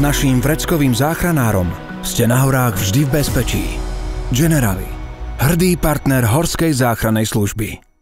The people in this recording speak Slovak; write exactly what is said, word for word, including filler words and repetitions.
naším vreckovým záchranárom ste na horách vždy v bezpečí. Generali, hrdý partner Horskej záchrannej služby.